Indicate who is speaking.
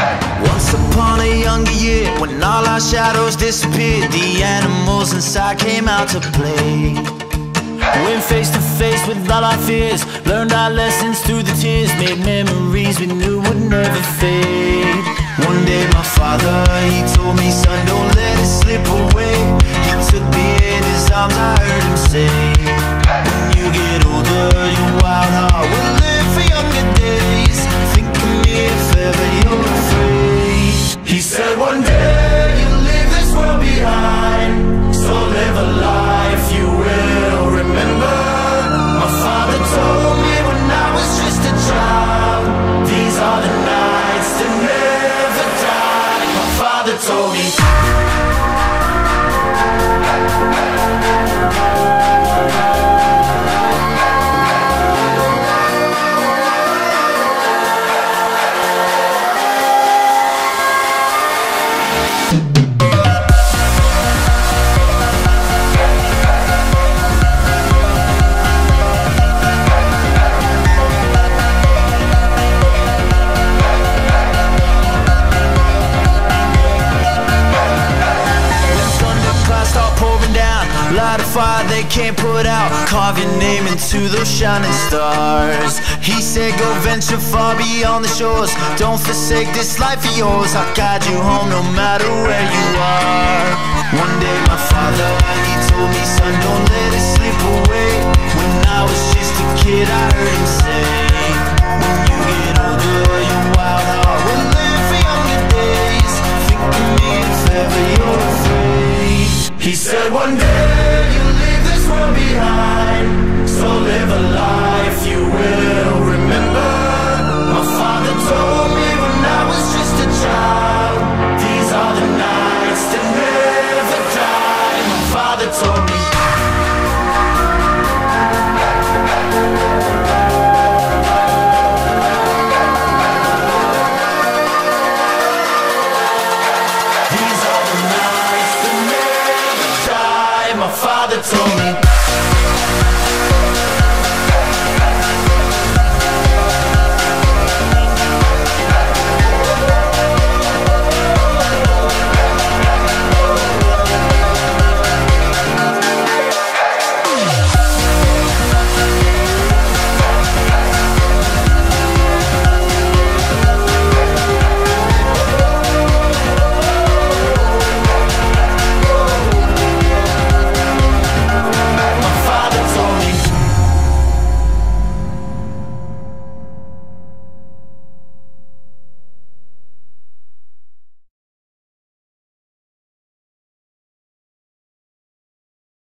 Speaker 1: Once upon a younger year, when all our shadows disappeared, the animals inside came out to play. Went face to face with all our fears, learned our lessons through the tears, made memories we knew would never fade. One day my father, he told me, son, don't let it slip away. He took me in his arms, I heard him say, when you get older, your wild heart will live for younger days. Think of me if ever you're afraid. He said one day you'll leave this world behind, so live a life you will remember. My father told me when I was just a child, these are the nights that never die. My father told me. Light a fire they can't put out, carve your name into those shining stars. He said go venture far beyond the shores, don't forsake this life of yours. I'll guide you home no matter where you are. One day my father, he told me, son, don't let it slip away. When I was just a kid I heard him say, when you get older your wild heart will live for younger days. Think of me if ever you're afraid. He said one day you'll leave this world behind, so live a life you will remember. My father told me when I was just a child, these are the nights that never die. My father told me. These are the nights that never die. My father told me.